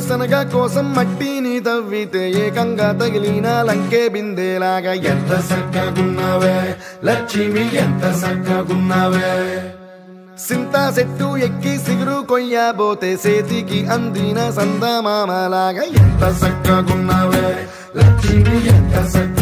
వేరుశనగ కోసం మట్టిని తవ్వితే ఏకంగా తగిలిన లంకే బిందెలాగా ఎంత చక్కగున్నావే లక్ష్మి ఎంత చక్కగున్నావే సింతా చెట్టు ఎక్కి సిగురు కొయ్యబోతే చేతికి అందిన సందమామలాగా ఎంత చక్కగున్నావే లక్ష్మి ఎంత